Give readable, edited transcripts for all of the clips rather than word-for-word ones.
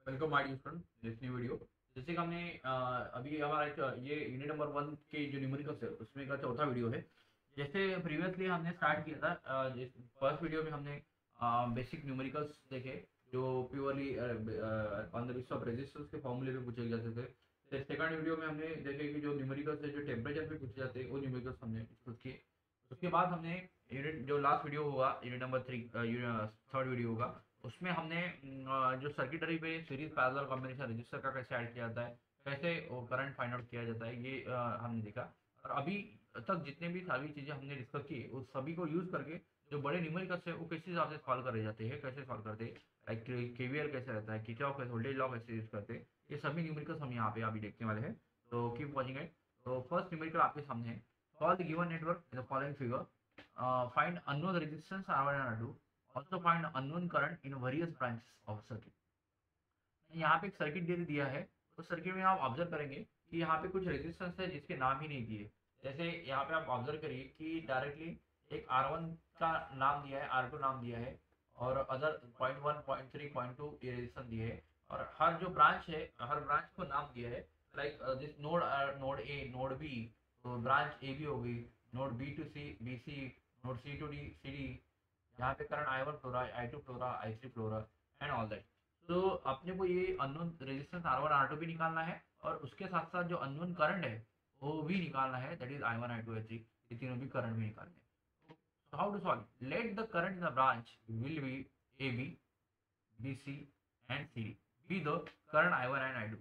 Welcome my dear student this new video. जैसे कि हमने अभी हमारा ये यूनिट नंबर 1 के जो न्यूमेरिकल्स है उसमें का चौथा वीडियो है। जैसे प्रीवियसली हमने स्टार्ट किया था, फर्स्ट वीडियो में हमने बेसिक न्यूमेरिकल्स देखे जो purely on the basis of resistance के फॉर्मूले पे पूछे जाते थे। फिर सेकंड वीडियो में हमने देखे कि जो न्यूमेरिकल्स है जो टेम्परेचर पे पूछे जाते हैं वो न्यूमेरिकल्स हमने डिस्कस किए। उसके बाद हमने यूनिट जो लास्ट वीडियो होगा यूनिट नंबर 3 थर्ड वीडियो होगा उसमें हमने जो सर्किटरी पे सीरीज पैरेलल कॉम्बिनेशन रजिस्टर का कैसे ऐड किया जाता है, कैसे वो करंट फाइंड आउट किया जाता है, ये हमने देखा। और अभी तक जितने भी सारी चीज़ें हमने डिस्कस की उस सभी को यूज़ करके जो बड़े न्यूमेरिकल्स है वो किस हिसाब से सॉल्व करे जाते हैं, कैसे सॉल्व करते हैं, लाइक केवीएल कैसे रहता है, किरचॉफ कैसे वोल्टेज लॉ कैसे यूज़ करते हैं, ये सभी न्यूमेरिकल्स हम यहाँ पे अभी देखने वाले हैं। तो कीप वॉचिंग इट। तो फर्स्ट न्यूमेरिकल आपके सामने है। Solve the given network in the following figure. Find unknown resistance R1 and R2. Also find unknown current in various branches of circuit. यहाँ पे एक सर्किट दे दिया है। उस सर्किट में आप ऑब्जर्व करेंगे कि यहाँ पे कुछ रेजिस्टेंस है जिसके नाम ही नहीं दिए। जैसे यहाँ पे आप ऑब्जर्व करिए कि डायरेक्टली एक R1 का नाम दिया है, R2 नाम दिया है और other point one point three point two ये रेजिस्टेंस दिए है। और हर जो ब्रांच है हर ब्रांच को नाम दिया है। Like this node, node A, node B, तो ब्रांच ए बी होगी, node B to C B C, node C to D C D. यहाँ पे करंट आई वन फ्लो रहा है, आई टू फ्लो रहा, आई थ्री फ्लो रहा and all that. तो अपने को ये unknown resistance R one R two भी निकालना है और उसके साथ साथ जो अननोन करंट है वो भी निकालना है, that is I one I two I three. ये तीनों भी करंट भी निकालने हैं। तो how to solve? Let the current in the branch will be A B B C and C D be the current I one and I two.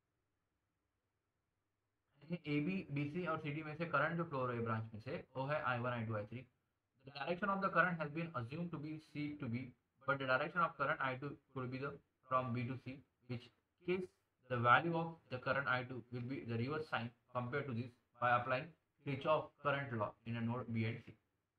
A B B C और C D में से current जो flow हो रही है branch में से वो है I one I two I three. The direction of the current has been assumed to be C to B, but the direction of current I2 could be the from B to C, which case the value of the current I2 will be the reverse sign compared to this by applying Kirchhoff current law in a node B and C.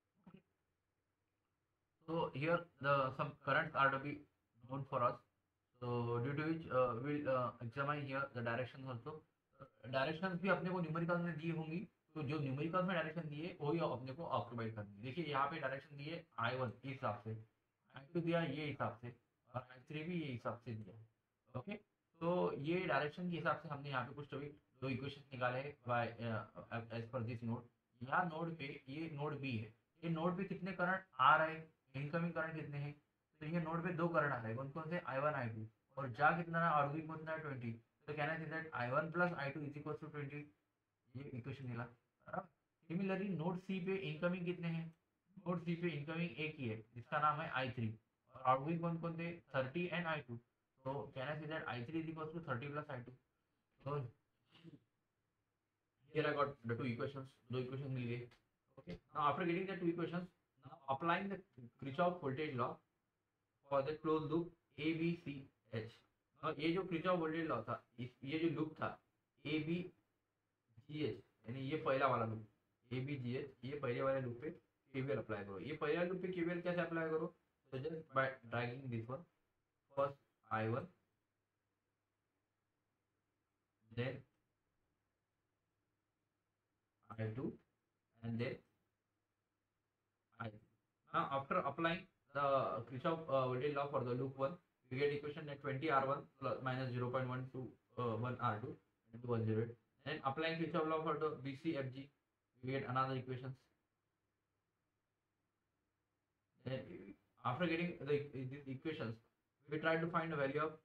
So here the some currents are to be known for us. So due to which we'll examine here the directions also. Directions भी अपने को numerical में दी होंगी। तो जो numerical में direction दिए वही अपने को ऑक्यूपाइड करनी है। देखिए यहाँ पे डायरेक्शन दिए आई वन इस हिसाब से, आई टू दिया ये हिसाब से और आई थ्री भी ये हिसाब से दिया है। ओके, तो ये डायरेक्शन के हिसाब से हमने यहाँ पे कुछ अभी दो इक्वेशन निकाले हैं बाय एज पर दिस नोड। यहाँ नोड पे ये नोड बी है, ये नोड पे कितने करंट आ रहे हैं, इनकमिंग करंट कितने हैं? तो ये नोड पे दो करंट आ रहे हैं, कौन कौन से? I one I two. और जा कितना है? आउटगोइंग कितना है? 20। तो कहना चाहिए that I one plus I two is equal to 20। ये इक्वेशन मिला। सिमिलरली नोड सी पे इनकमिंग कितने हैं? नोड सी पे इनकमिंग एक ही है जिसका नाम है आई थ्री और आउटगोइंग कौन कौन थे? 30 एंड आई टू। तो कहना चाहिए that I three is equal to 30 plus I two. तो here I got the two equations, दो इक्वेशन मिल गए। Okay, now after getting the two equations, now applying the Kirchhoff voltage law for the closed loop A B C H। और ये जो Kirchhoff voltage law था, ये जो loop था A B G H, यानी ये पहला वाला loop A B G H, ये पहले वाले लूप पे KVL अप्लाई करो। ये पहले लूप पे KVL कैसे अप्लाई करो? तो just by dragging this one, first I1, then I2 and then I. Now after applying the Kirchhoff voltage law for the loop 1, we get equation that 20 R1 plus minus 0.12 1 R2 into 108. And applying Kirchhoff law for the BCFG, we get another equations. Then after getting these equations, we try to find a value of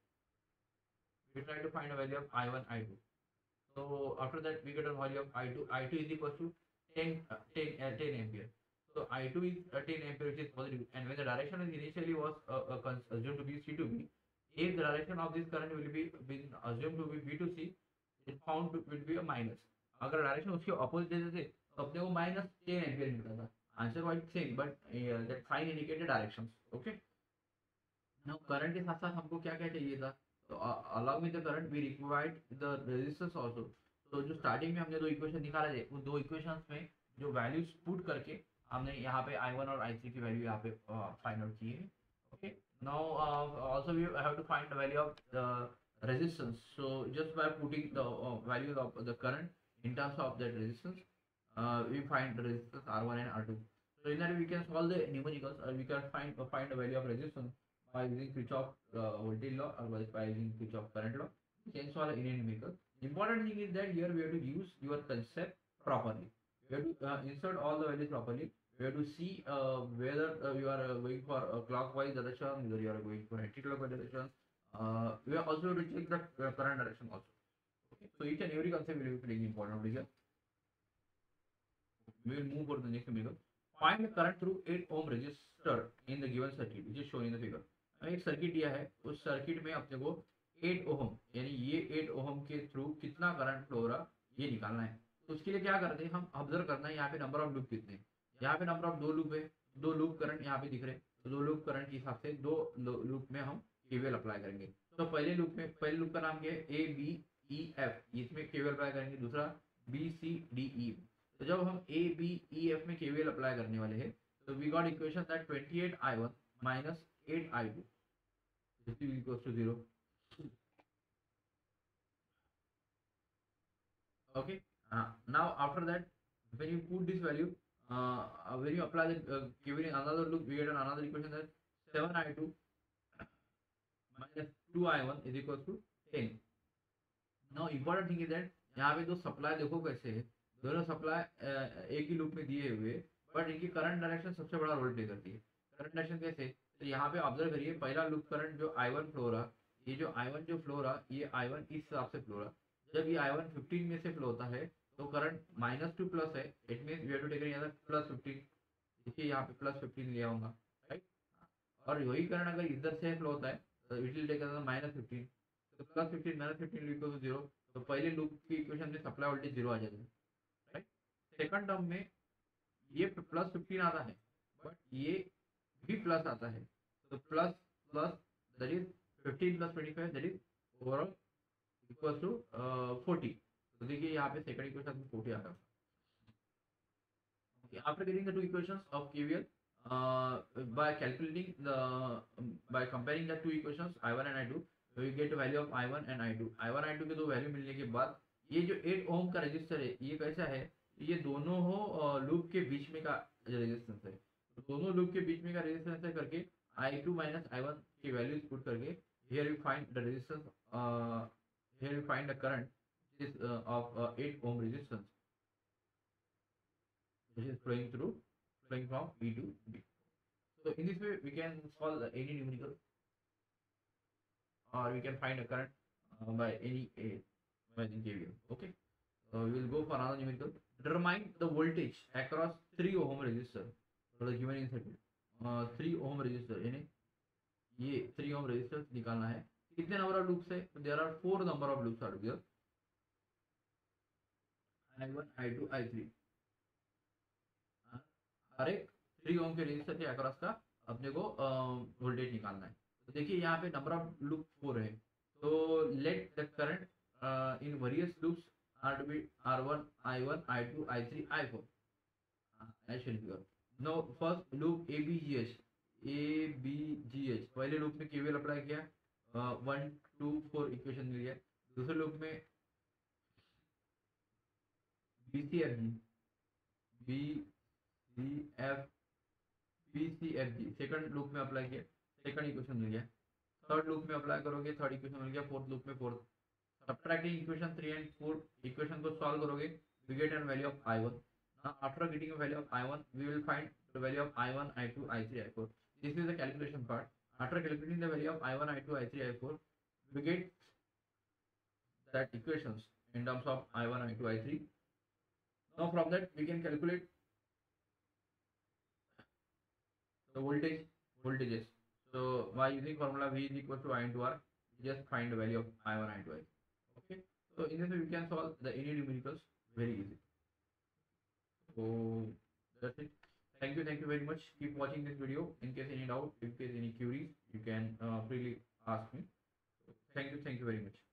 I1 I2. So after that we get a value of I2. I2 is equal to 10 ampere. So I2 is 10 ampere, which is positive. And when the direction is initially was assumed to be C to B, if the direction of this current will be been assumed to be B to C, it found to will be a minus. अगर direction उसके opposite देते थे तो अपने को minus 10 ampere मिलता था। Answer wise same but that sign indicated directions. Okay, now current के साथ साथ हमको क्या क्या चाहिए था? तो along with the current we required the resistance also. तो जो स्टार्टिंग में हमने दो इक्वेशन निकाले थे उन दो इक्वेशंस में जो वैल्यूज पुट करके हमने यहाँ पे I1 और I3 की वैल्यू यहाँ पे फाइंड आउट की है। Okay, now also we have to find the value of the resistance. So just by putting the values of the current in terms of that resistance, we find the resistance R1 and R2. So in that we can solve the numericals, or we can find the value of resistance by using Kirchhoff voltage law or by using Kirchhoff current law. Change all in numerical. Important thing is that here we have to use your concept properly. We have to insert all the values properly. We have to see whether you are going for a clockwise direction, whether you are going for anti-clockwise direction. We are also to check the current direction also. Okay, so each and every concept will be playing important over here. We will move for the next figure. Find the current through 8 ohm resistor in the given circuit, which is shown in the figure. एक circuit दिया है, उस circuit में अपने को 8 ओम यानी ये 8 ओम के थ्रू कितना करंट फ्लो हो रहा ये निकालना है. तो उसके लिए क्या करते हैं, हम ऑब्जर्व करना है यहाँ पे नंबर ऑफ लूप कितने हैं. यहाँ पे नंबर ऑफ 2 लूप है, 2 लूप करंट यहाँ पे दिख रहे हैं. तो 2 लूप करंट के हिसाब से 2 लूप में हम केवीएल अप्लाई करेंगे. तो पहले लूप का नाम क्या है, ए बी ई एफ, इसमें केवीएल अप्लाई करेंगे. दूसरा बी सी डी ई. तो जब हम ए बी ई एफ में केवीएल अप्लाई करने वाले हैं तो we got equation that 28i1 minus 8i2 is equals to 0. Okay, now after that when you put this value, when you apply the KVL in another loop, we get another equation that 7i2 minus 2i1 is equals to 10. Now important thing is that यहाँ पे जो supply देखो कैसे है, दोनों supply एक ही loop में दिए हुए, बट इनकी करंट डायरेक्शन सबसे बड़ा रोल प्ले करती है. करंट डायरेक्शन कैसे, तो यहाँ पे ऑब्जर्व करिए, पहला लूप करंट जो I1 फ्लो रहा, ये जो I1 जो फ्लो रहा, ये I1 इस हिसाब से फ्लो रहा. जब ये I1 15 में से फ्लो होता है तो करंट -2 प्लस है, it means we have to take यहाँ +15. देखिए यहाँ पे +15 लिया होगा, राइट. और वही करंट अगर इधर से फ्लो होता है तो इट विल टेक -15. तो +15 -15 इक्वल टू 0. तो पहले लूप की इक्वेशन में सप्लाई वोल्टेज 0 आ जाता है, राइट. सेकंड टर्म में ये +15 आता है, बट ये भी प्लस आता है. तो plus plus that is 15 + 25 that is overall equal to 40. तो देखिए यहाँ पे सेकंड इक्वेशन में 40 आ रहा है. After getting the two equations of KVL, by calculating by comparing the two equations I1 and I2, we get the value of I1 and I2. I1 I2 के दो value मिलने के बाद ये जो 8 ओम का रेजिस्टर है ये कैसा है, ये दोनों हो लूप के बीच में का रेजिस्टेंस है. तो दोनों लूप के बीच में का रेजिस्टेंस है करके I2 minus I1 की वैल्यूज पुट करके here we find the resistance, here we find the current is of 8 ohm resistance which is flowing from B to B. So in this way we can solve any numerical, or we can find a current by any by the KVL. Okay, so we will go for another numerical. Determine the voltage across 3 ohm resistor. So the given in circuit 3 ohm resistor यानी ये 3 ohm resistor निकालना है. कितने number of loops है, there are 4 number of loops are here, I1 I2 I3. हर एक 3 ओम के resistor के अक्रॉस का अपने को वोल्टेज निकालना है. तो देखिए यहाँ पे नंबर ऑफ लूप 4 है. तो let the current in various loops are to be R1 I1 I2 I3 I4 as shown here. Now first loop ABGH पहले लूप में केवीएल अप्लाई किया, 1 2 4 इक्वेशन मिल गया. दूसरे लूप में BCFG सेकंड लूप में अप्लाई किया, सेकंड इक्वेशन मिल गया. थर्ड लूप में अप्लाई करोगे, थर्ड इक्वेशन मिल गया. फोर्थ लूप में fourth. Subtracting equation 3 and 4 equation को सॉल्व करोगे, we get an value of I1. After getting a value of I1 we will find the value of I1 I2 I3 I4. This is the calculation part. After calculating the value of I1 I2 I3 I4 we get that equations in terms of I1 I2 I3. Now from that we can calculate the voltages. So by using formula V is equal to I into R, we just find the value of I1 I2 I3. Okay, so in this way we can solve the any numericals very easy. So that's it. Thank you very much. Keep watching this video. In case any doubt, in case any queries, you can freely ask me. So thank you very much.